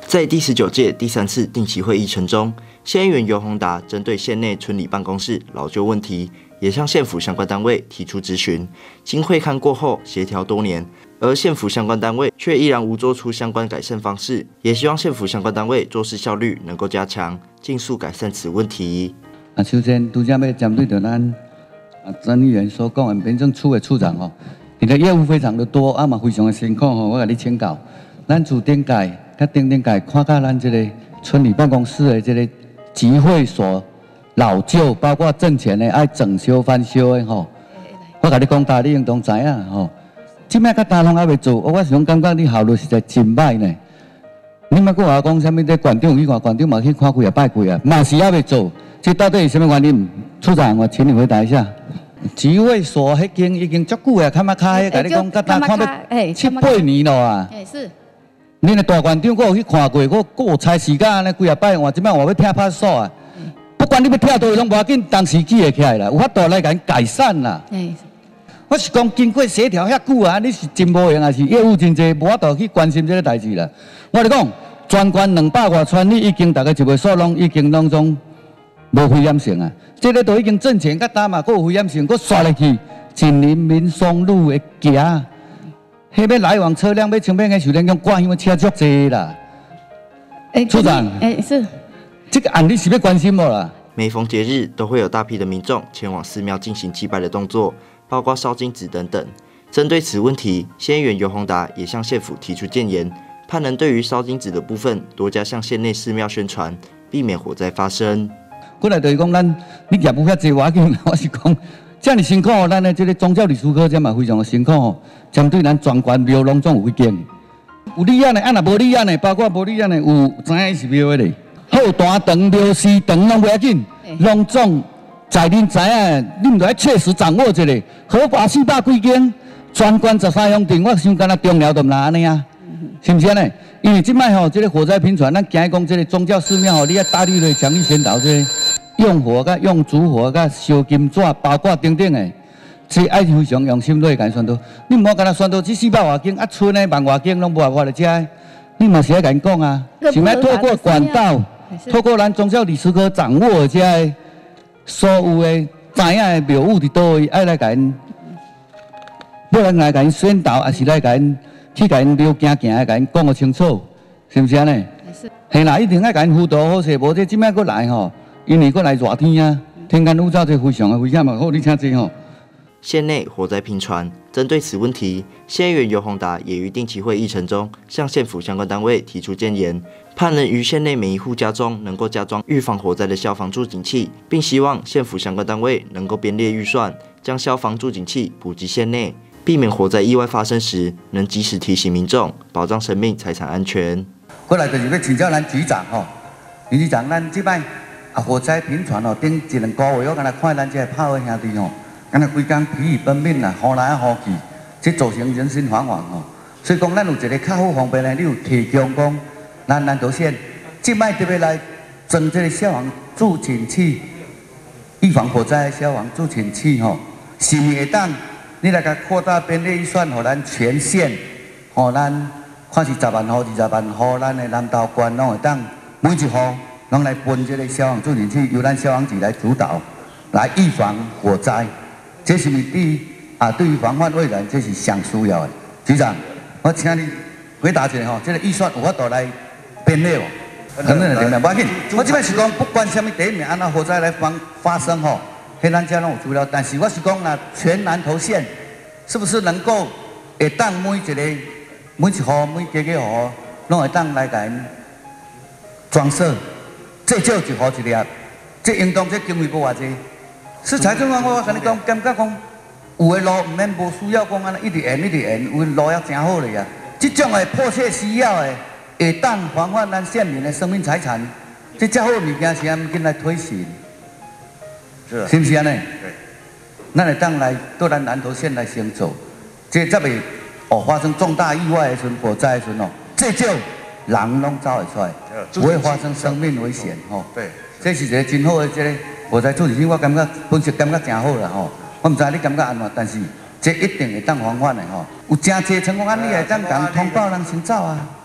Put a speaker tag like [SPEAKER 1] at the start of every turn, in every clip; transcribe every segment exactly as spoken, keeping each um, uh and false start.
[SPEAKER 1] 在第十九届第三次定期会议程中，县议员尤宏达针对县内村里办公室老旧问题，也向县府相关单位提出质询。经会勘过后，协调多年，而县府相关单位却依然无做出相关改善方式，也希望县府相关单位做事效率能够加强，尽速改善此问题。
[SPEAKER 2] 啊，首先，拄则要针对着咱啊曾议员所讲的民政处的处长吼，你的业务非常的多，啊嘛非常的辛苦吼，我甲你请教，咱自顶届。甲顶顶届看到咱这个村里办公室的这个集会所老旧，包括挣钱的爱整修翻修的吼，我甲你讲，大你应当知影吼。即摆甲大拢还未做，我想感觉你效率实在真歹呢。你莫跟我讲啥物？咧馆长去看，馆长嘛去看几啊摆几啊，嘛是还未做。这到底是什么原因？处长，我请你回答一下。集会所迄间已经足久啊，看嘛开，甲你讲，甲大看要七八年了啊。哎是。恁个大馆长，我有去看过，我我有采时间安尼几啊摆，我即摆我要听拍数啊。不管你要听多拢无要紧，当时记会起来啦，有法度来甲改善啦。我是讲经过协调遐久啊，你是真无用，还是业务真济，无法度去关心这个代志啦。我咧讲，全县两百外村里已经大概一袂数拢已经拢总无危险性啊。这个都已经挣钱甲打嘛，佫有危险性，佫刷入去，近邻民松路会行。迄要来往车辆要前面个受人用挂，因为车足济啦。哎，处长，哎是，这个案例是要关心无啦？
[SPEAKER 1] 每逢节日，都会有大批的民众前往寺庙进行祭拜的动作，包括烧金纸等等。针对此问题，县议员尤宏达也向县府提出建言，盼能对于烧金纸的部分多加向县内寺庙宣传，避免火灾发生。
[SPEAKER 2] 过来就是讲，咱你业务遐济我紧，我是讲。这么辛苦哦，咱的这个宗教历史课这嘛非常的辛苦哦。针对咱全县庙拢总有一间，有立案的，啊若无立案的，包括无立案的，有知影是庙的咧。后单长、庙司长拢不要紧，拢总在恁知影，恁就要切实掌握一下。合法四百几间，全县十三乡镇，我想干那重要都唔拿安尼啊，是不是呢？因为即摆吼，这个火灾频传，咱惊讲这个宗教寺庙吼，你要大力的强力宣导这个。用火、甲用烛火、甲烧金纸，包括等等的，这爱非常用心来甲宣导。你唔好干那宣导这四百外间，啊村的万外间拢无办法来遮，你嘛是要甲因讲啊。想要透过管道，透过咱宗教历史科掌握遮个所有的知影的庙宇伫倒位，爱来甲因，要来来甲因宣导，还是来甲因去甲因庙行行，甲因讲个清楚，是不是安尼？是。嘿啦，一定要甲因辅导好势，无这即摆佫来吼。因为过来热天啊，天干物燥，这非常的危险嘛。好，你请坐吼。
[SPEAKER 1] 县内火灾频传，针对此问题，县议员尤宏达也于定期会议程中向县府相关单位提出建言，盼能于县内每一户家中能够加装预防火灾的消防助警器，并希望县府相关单位能够编列预算，将消防助警器普及县内，避免火灾意外发生时能及时提醒民众，保障生命财产安全。
[SPEAKER 2] 过来就是要请教咱局长吼，局长，咱这摆。啊，火灾频传哦，顶一两个月，我敢若看咱这炮的兄弟吼，敢若规工疲于奔命啦，呼来呼去，这造成人心惶惶吼。所以讲，咱有一个较好方便呢，你有提供讲，咱南投县即摆特别来装这个消防助警器，预防火灾消防助警器吼，是咪会当你来甲扩大编列预算，互咱全县，互咱看是十万户、二十万户，咱的南投县拢会当每一户。拢来分这个消防助警器，由咱消防局来主导，来预防火灾。这是你对啊，对于防范未然，这是上需要的。局长，我请你回答一下吼，这个预算有法度来编列哦。等等等等，不要紧。我这边是讲，不管什么第一名，按照火灾来发发生吼，迄咱家拢有资料。但是我是讲啦，全南投县是不是能够会当每一个每一户每家家户拢会当来甲因装设？最少一户一粒，这应当这经费不偌济。是财政官，我跟你讲，感觉讲有的路唔免无需要讲安尼一直延一直延，有的路也真好嘞呀。这种的迫切需要的，会当防范咱县民的生命财产，这较好物件是按紧来推行，是是不是安尼？对。咱会当来到咱南投县来行走，这才袂哦发生重大意外的时阵、火灾的时阵哦，最少。人拢走会出来，不会发生生命危险吼。对，这是一个真好的这个火灾处理器，我感觉本身感觉真好啦吼。我唔知你感觉安怎，但是这一定会当防范的吼。有真济情况，你会当讲通报人先走啊。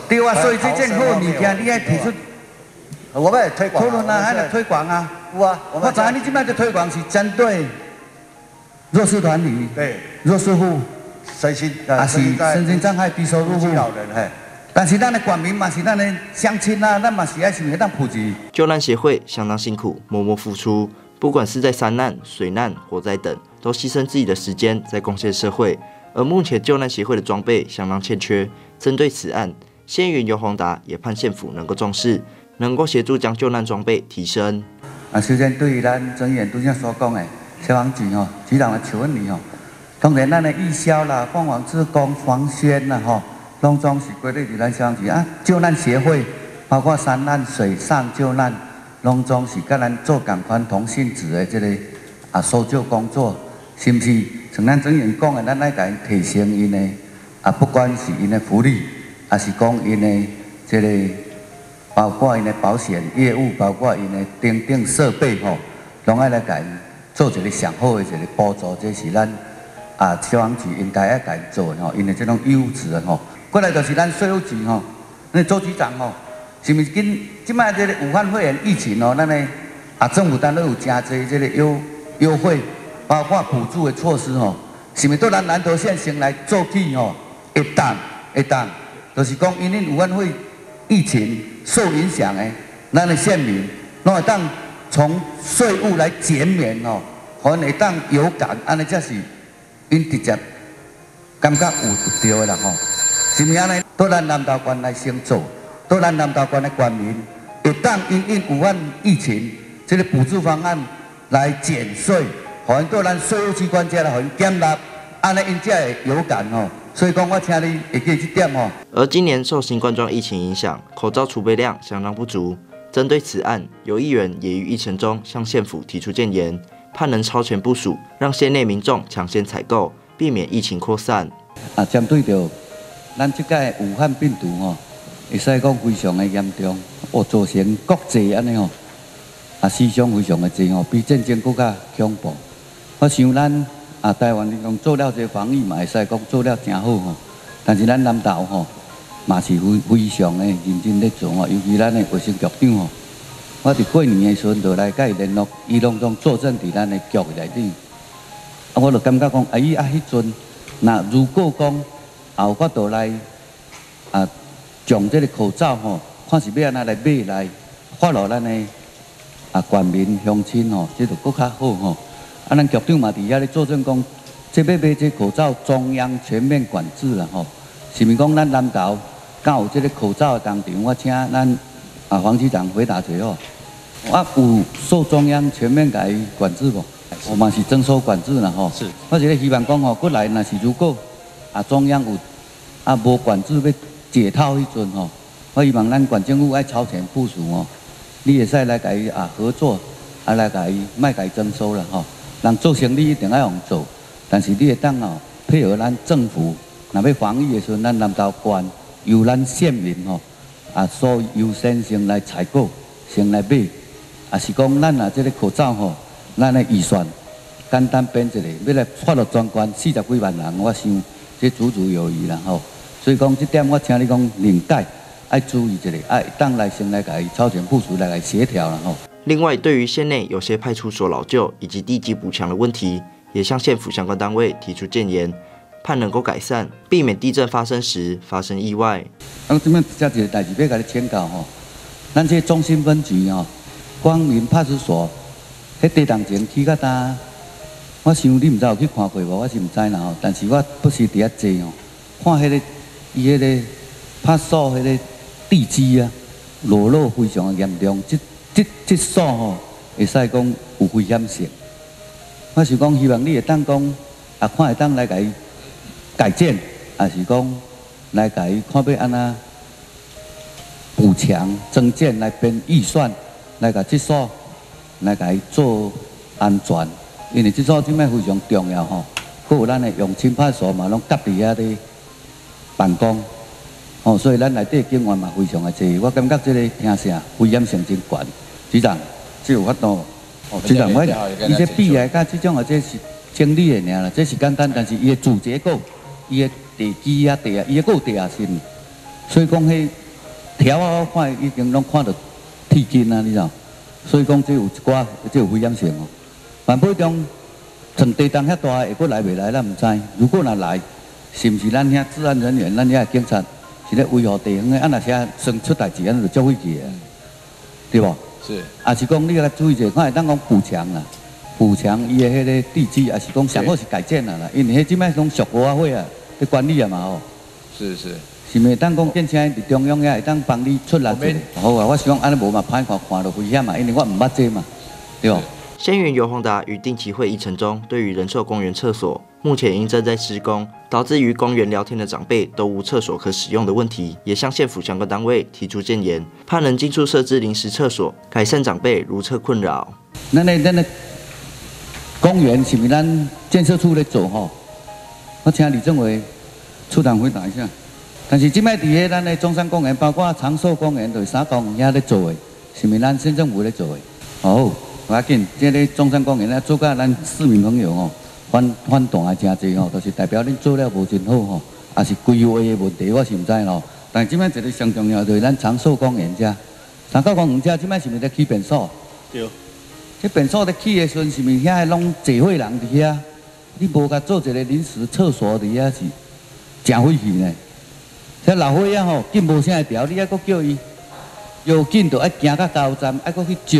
[SPEAKER 2] 对啊，所以这件好物件你要提出。
[SPEAKER 3] 我们推广。
[SPEAKER 2] 讨论啊，还来推广啊。
[SPEAKER 3] 有啊，
[SPEAKER 2] 我知你即摆的推广是针对弱势团体、
[SPEAKER 3] 对
[SPEAKER 2] 弱势户，
[SPEAKER 3] 身心
[SPEAKER 2] 啊是身心障碍、低收入户、
[SPEAKER 3] 老人嘿。
[SPEAKER 2] 但是咱的管民嘛，是咱的乡亲啊，咱嘛是爱想会当普及。
[SPEAKER 1] 救难协会相当辛苦，默默付出，不管是在山难、水难、火灾等，都牺牲自己的时间在贡献社会。而目前救难协会的装备相当欠缺，针对此案，县议员尤宏达也盼县府能够重视，能够协助将救难装备提升。
[SPEAKER 2] 啊，首先对于咱专员拄则所讲的消防局吼，局长的求问你吼，当然咱的义消啦、凤凰志工、防宣啦吼。拢总是归类伫咱消防局啊，救难协会包括山难、水上救难，拢总是甲咱做共款同性质的这个啊搜救工作，是毋是？像咱专员讲的，咱爱甲因提升因的啊，不管是因的福利，还是讲因的这个，包括因的保险业务，包括因的等等设备吼，拢爱来甲因做一个上好的一个补助，这是咱啊消防局应该要甲因做的吼，因为这种优质的吼。过来就是咱税务局吼，那周局长吼，是毋是跟即摆这个武汉肺炎疫情吼，咱的啊政府单位有真侪这个优优惠，包括补助的措施吼，是毋是对咱南投县先来做起吼？会当会当，就是讲因为武汉肺疫情受影响的，咱的县民，拢会当从税务来减免吼，可能会当有感，安尼才是因直接感觉有对的啦吼。是毋是安尼？到咱南投县来先做，到咱南投县的县民会当因应武汉疫情这个补助方案来减税，互因到咱税务机关遮来互因减纳，安尼因才会有感吼。所以讲，我请你会记这点吼。
[SPEAKER 1] 而今年受新冠状疫情影响，口罩储备量相当不足。针对此案，有议员也于议程中向县府提出建言，盼能超前部署，让县内民众抢先采购，避免疫情扩散。
[SPEAKER 2] 啊，针对着咱即个武汉病毒吼，会使讲非常的严重，哦，造成国际安尼吼，啊，死伤非常的济吼，比战争更加恐怖。我想咱啊，台湾你讲做了这防疫嘛，会使讲做了真好吼。但是咱南投吼，嘛是非非常的认真咧做吼，尤其咱的卫生局长吼，我伫过年的时阵就来甲伊联络，伊拢总坐镇伫咱的局内底。啊，我就感觉讲，啊，伊啊迄阵，那如果讲也有法度来啊，将这个口罩吼，看是要安怎来买来发落咱的啊县民乡亲吼，这就更较好吼。啊，咱局长嘛伫遐咧作证讲，这要买这口罩中央全面管制啦吼，是毋是讲咱南投敢有这个口罩的工厂？我请咱啊黄局长回答一下。我有受中央全面甲伊管制无？我嘛是征收管制啦吼。是。我是咧希望讲吼，过来若是如果啊，中央有啊无管制要解套迄阵吼，我希望咱县政府爱超前部署吼，你会使来甲伊啊合作，啊来甲伊卖甲伊征收啦吼。人做生意一定爱用做，但是你会当哦配合咱政府，若要防疫的时阵，咱南投县由咱县民吼啊所优先先来采购，先来买，啊是讲咱啊这个口罩吼，咱的预算简单编一个，要来发落全县四十几万人，我想。这足足有余啦吼，所以讲这点我请你讲领带爱注意一下，爱当来先来甲伊超前部署来来协调啦吼。
[SPEAKER 1] 另外，对于县内有些派出所老旧以及地基补强的问题，也向县府相关单位提出建言，盼能够改善，避免地震发生时发生意外。
[SPEAKER 2] 啊，这边这一个代志要甲你请教吼，咱这中心分局吼，光明派出所，迄地动前起较大。我想你毋知有去看过无？我是毋知啦吼，但是我不时伫遐坐吼，看迄个伊迄个拍锁迄个地基啊，裸露非常的严重，即即即锁吼会使讲有危险性。我是讲希望你会当讲啊，看会当来甲伊改建，还是讲来甲伊看要安怎补强增建来编预算，来甲即锁来甲伊做安全。因为这所即摆非常重要吼，还有咱的永清派出所嘛，拢夹伫遐咧办公，哦，所以咱内底警员嘛非常的济。我感觉这个听声危险性真悬。局长，这有法度。哦，局长，我伊这比来甲这种啊，这是整理的尔啦，这是简单，但是伊的主结构、伊的地基啊、地啊，伊个有地下室， 所以讲，迄条啊，我看已经拢看到铁筋啊，你知道？所以讲，这有一寡，这有危险性哦。万不中，像地动遐大，会阁来袂来，咱唔知。如果若来，是毋是咱遐治安人员、咱遐警察是咧维护地方的？啊，若是啊，生出代志，咱就照回去啊，对无？是。啊，是讲你来注意者，看会当讲补强啦，补强伊的迄个地基，啊是讲上好是改建啦啦，因为迄即摆拢属国啊会啊，咧管理啊嘛吼。是是。 是咪当讲建车伫中央遐会当帮你出力者？好啊，我想安尼无嘛歹看看到危险嘛，因为我唔捌这嘛，对吧？
[SPEAKER 1] 县议员尤宏达于定期会议程中，对于仁寿公园厕所目前因正在施工，导致于公园聊天的长辈都无厕所可使用的问题，也向县府相关单位提出建言，盼能尽速设置临时厕所，改善长辈如厕困扰。
[SPEAKER 2] 咱的咱的公园是咪咱建设处咧做吼？我请李政委处长回答一下。 但是即摆伫个咱的中山公园，包括长寿公园，就是三公园遐咧做的，是咪咱县政府咧做的？哦，不要紧，即个中山公园咧做甲咱市民朋友吼反反弹啊真济吼，就是代表恁做了无真好吼，也是规划的问题，我是唔知咯。但是即摆一个上重要就是咱长寿公园遮，三角公园遮即摆是咪咧起便所？对。这便所咧起的时阵，是咪遐拢聚会人伫遐？你无甲做一个临时厕所伫遐是真晦气呢？ 这老伙仔吼，紧无啥会调，你还阁叫伊要紧，就爱行到加油站，爱阁去借。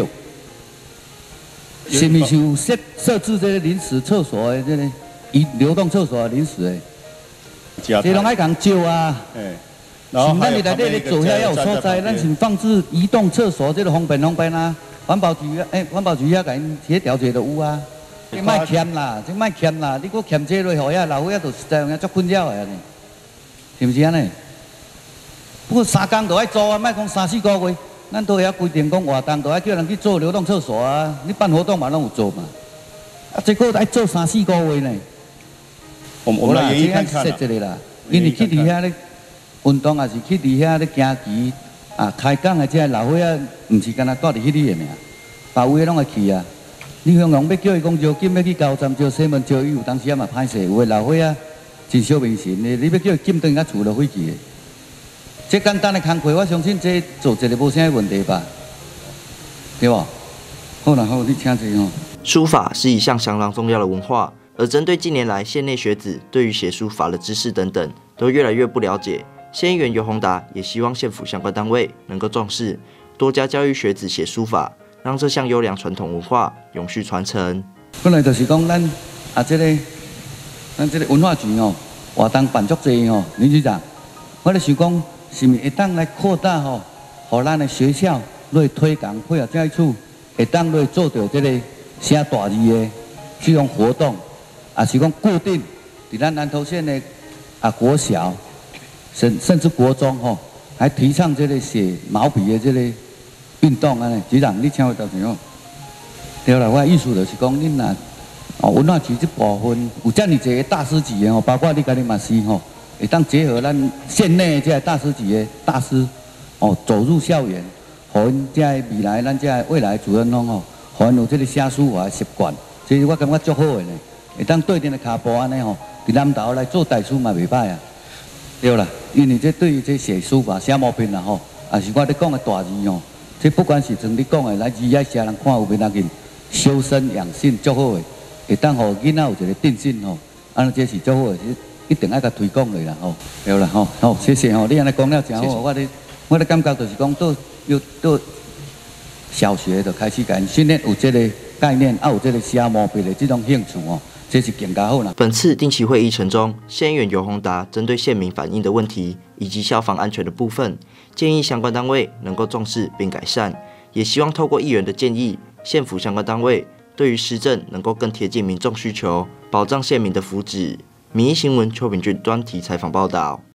[SPEAKER 2] 是咪是有设设置这个临时厕所的这个移流动厕所的临时的？这拢爱共借啊。哎。然后咱伫内底咧做遐要有所在，咱是放置移动厕所，这个方便方便啊。环保局啊，哎，环保局遐甲因协调者就有啊。你莫欠啦，这莫欠啦，你阁欠这落，互遐老伙仔就实在有影足困扰的安尼，是毋是安尼？ 不过三工就爱做啊，莫讲三四个月，咱都遐规定讲活动都爱叫人去做流动厕所啊。你办活动嘛拢有做嘛，啊，这个爱做三四个月呢。我我啦，这爱说一个啦，因为去伫遐咧运动，也是去伫遐咧行棋啊，开讲的这老伙仔，唔是干那住伫迄里的尔，别位拢会去啊。你向阳要叫伊讲招金要去加油站招西门招伊，有当时也嘛歹势，有的老伙仔真小明神的，你要叫伊进转甲厝就回去的。 这简单的工课，我相信这做一个无啥问题吧，对吧？好啦，好，你请坐吼。
[SPEAKER 1] 书法是一项相当重要的文化，而针对近年来县内学子对于写书法的知识等等都越来越不了解，县议员尤宏达也希望县府相关单位能够重视，多加教育学子写书法，让这项优良传统文化永续传承。
[SPEAKER 2] 本来就是讲咱啊，这个咱这个文化局哦，活动办足济哦，林局长，我咧想讲。 是咪会当来扩大吼，互咱的学校来推广配合教育处，会当来做到这个写大字的这种活动，也是讲固定伫咱南投县的啊国小，甚甚至国中吼，还提倡这个写毛笔的这个运动啊。局长，你请我到时候，对啦，我意思就是讲，恁若哦文化局这部分有遮尔济个大师级的吼，包括你家己嘛是吼。 会当结合咱县内这大师级的大师，哦，走入校园，互因这未来咱这未来主人翁吼，互因有这个写书法的习惯，所以我感觉足好的呢。会当对定的骹步安尼吼，伫南投来做代书嘛袂歹啊。对啦，因为这对于这写书法、写毛笔啦吼，也是我咧讲的大字吼，这不管是像你讲的，来字爱写人看有袂要紧，修身养性足好的，会当互囡仔有一个定性吼，安尼这是足好的。 一定爱甲推广的啦吼，对啦吼，好，谢谢吼，你安尼讲了真好，我咧我咧感觉就是讲到要到小学就开始甲因训练有这个概念，啊有这个写毛笔的这种兴趣哦，这是更加好啦。
[SPEAKER 1] 本次定期会议程中，县议员尤宏达针对县民反映的问题以及消防安全的部分，建议相关单位能够重视并改善，也希望透过议员的建议，县府相关单位对于施政能够更贴近民众需求，保障县民的福祉。民意新闻邱炳俊专题采访报道。